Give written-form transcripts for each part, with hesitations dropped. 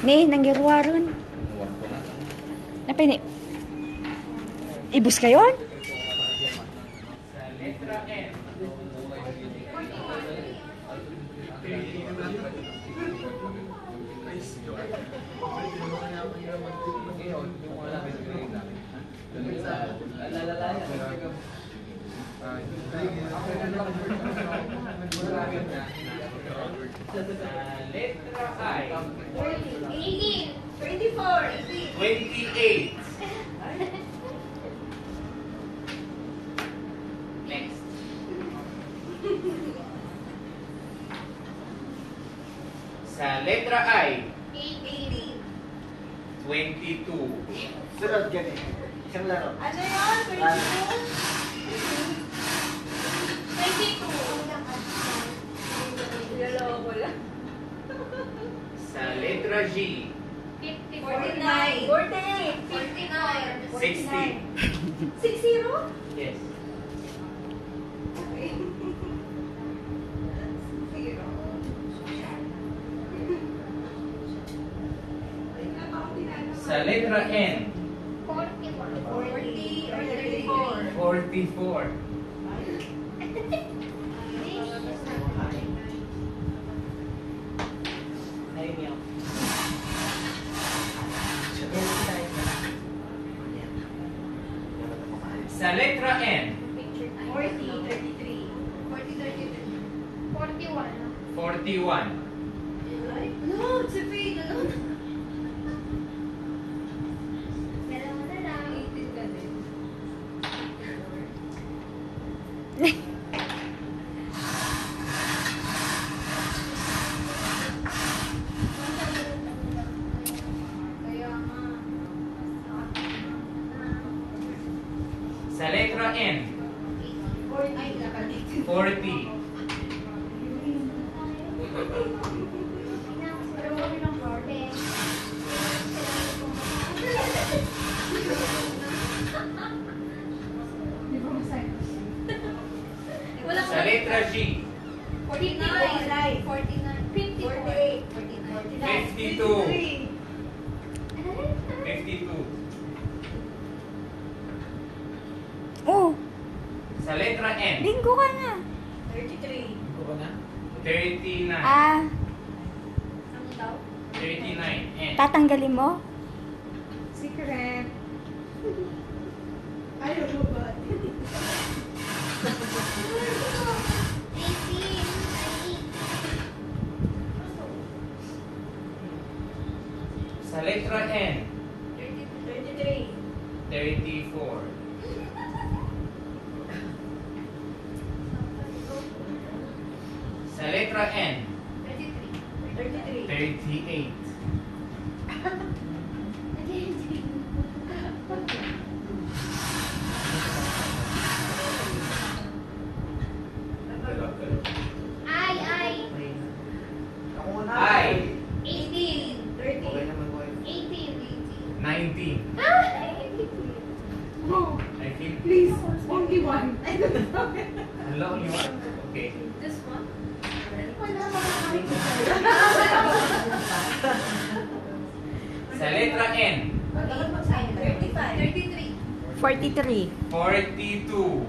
Ni, nanggirwaron. Napay ni. Ibus kayon? Sa letra N. Letra I. 18, 24, 28. Next. Sa letra I. 18. 22. Sunod ganun. Isang laro. Ano yun? 22. 22. Dalawa ko lang. Sa letra G. 49. 48. 59. 60. 60? Yes. Sa letra N. 40 or 34. 44. Sa letra N. 40, 33. 40, 33. 41. 41. No, it's a fade. Dalawa na lang. 18 ka din. Kaya nga. Sa letra N. 40. 40. Pero wala ng 40. Sa letra G. 49. 49. 54. 52. 52. Oh, Sa letra N. bingo ka na. 33. 39. Ah, Ano daw? 39. N. tatanggalin mo? Secret. Ayaw mo ba? 18. Sa letra N. 33. 34. Sa letra N. 33. 38. Ay. I. 18. 30. Okay naman ko. 18. 19. Oh, I think. please. Only one. Hello, only one? Okay. This one? Sa letra N. 35. 33. 43. 42.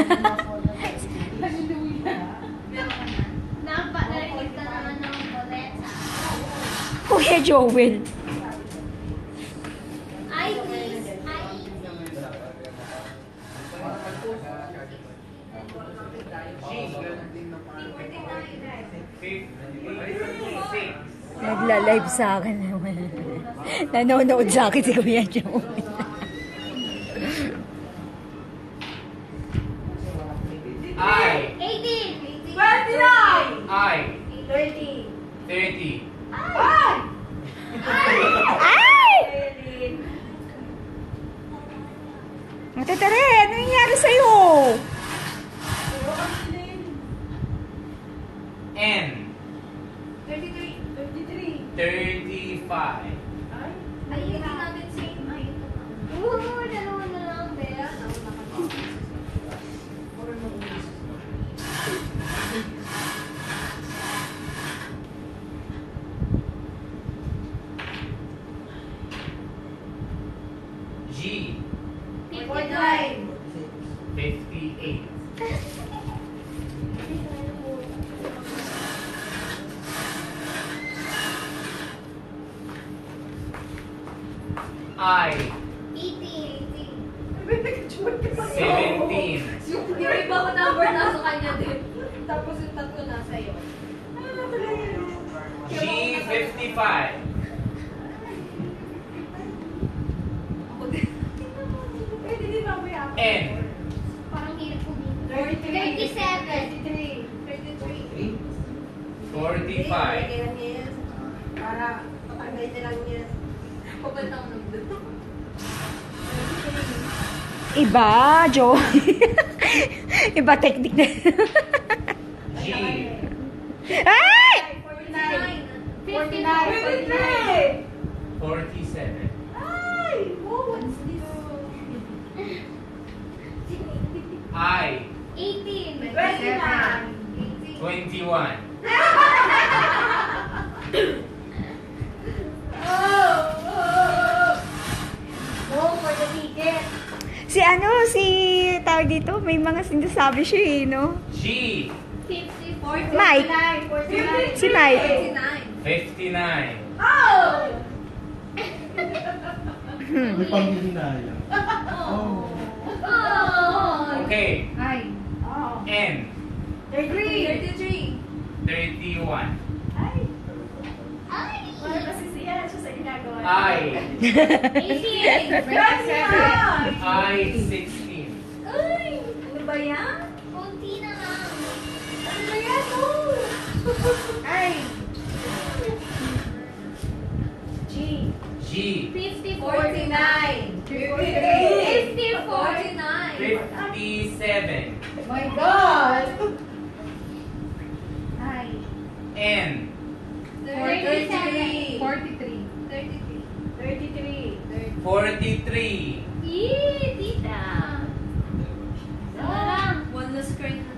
Narinig ka naman ng boleta. Kuya Joel. Ay, please. Ay. G. 56. Nagla-live sa akin naman. Nanonood sa akin si Kuya Joel. I. 18. 29! I. 30. 30. Ay! Ay! Matatare, ano nangyari sa'yo? N. 33. 35. Ay, hindi natin same. Ay, ito pa. Oo, dalawa na lang, Bea. 28. I. 18. 17. Yung iba ko number nasa kanya din. Tapos yung tatlo nasa iyo. G. 55. Pwede din mamaya. N. Parang hirap ko dito. 33. 37. 45. Kailan niya yan? Para patanggal niya lang yan. Papunta ko nandun. Iba, Joe. Iba technique na. G. Ay! 49. 49. 47. Ay! Oh, what's this? I. 18. 29. 21. Go for the ticket. Si tawag dito, may mga sinasabi siya eh, no? G. 50. Mike. 49. Si Mike. 49. 59. Oh! May panghihinaya. Oh. Oh. Okay. Ay. Oh. N. 33. 31. Ay. Ay. Wala kasi siya sa ginagawa. I. 18. 27. I. 16. Ay. Ano ba yan? Konti na lang. Ano ba yan? Oh! Ay. G. G. 50. 49. 50. 49. 57. My God! Ay. N. 37. 43. 33. 43. Ih, tita. Sana lang. One last card na.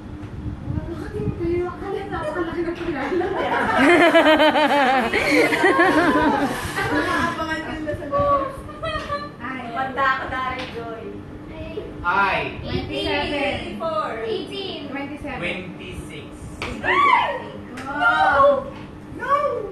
Nakaabangan ko na sa loob. Ay. Banda ka na rin, Joy. I. 18. 18. 18. 26. No! No!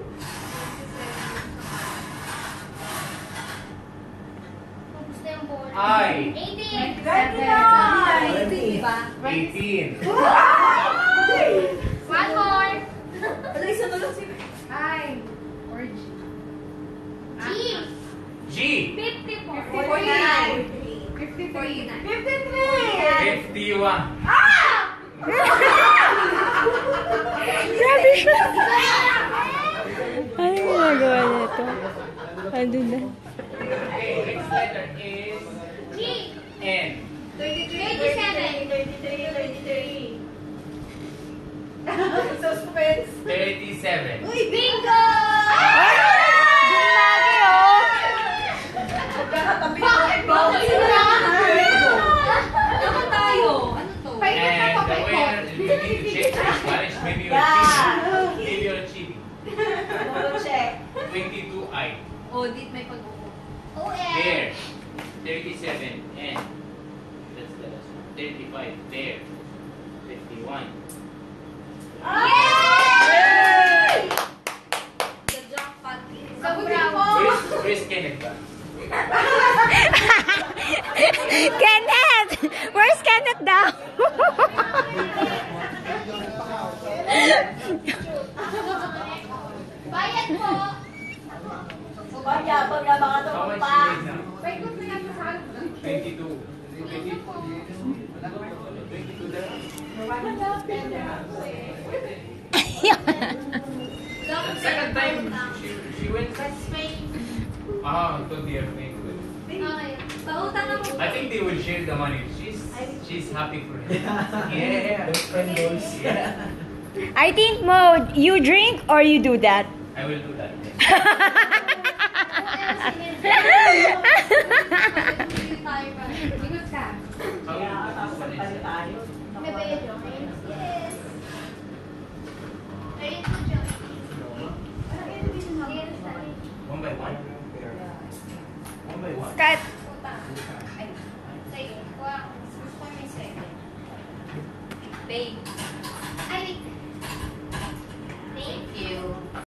Gusto yung ball. I. 18. 29. 18, diba? 18. Ay! One more. Wala, isa na lang si... Ay. Or G. G. G. 54. 49. 53. 53! 51. Grabe siya. Ano yung ginagawa nito? Ano na? Okay, next letter is G. N. 37. 33. Suspense. 37. Uy, Bingo! Gumagi, oh! magkakatabi Bakit? Bakit sila? Ano tayo? Ano to? And the winner, you need to check your Spanish. Maybe you're Yeah. cheating. Maybe you're cheating. Double check. 22 I. Oh, dit may pag-upo. There. 37. N. That's the last one. 35. There. 51. Yay! The jackpot is so proud. Where's Kenneth ba? Kenneth! Where's Kenneth daw? Bayad po. Sumayabang na mga How much tumpa. you made now? 22. 22 Second time, she went. To their neighborhood. Okay. Pautang ako. I think they will share the money. She's happy for him. Yeah. Yeah. I think, Mo, you drink or you do that? I will do that. Bigot ka. May bayad yun. Yes. Ayun po dyan. One by one. One by one. Cut. Ay, sige. Wow. Gusto ko may second. Babe.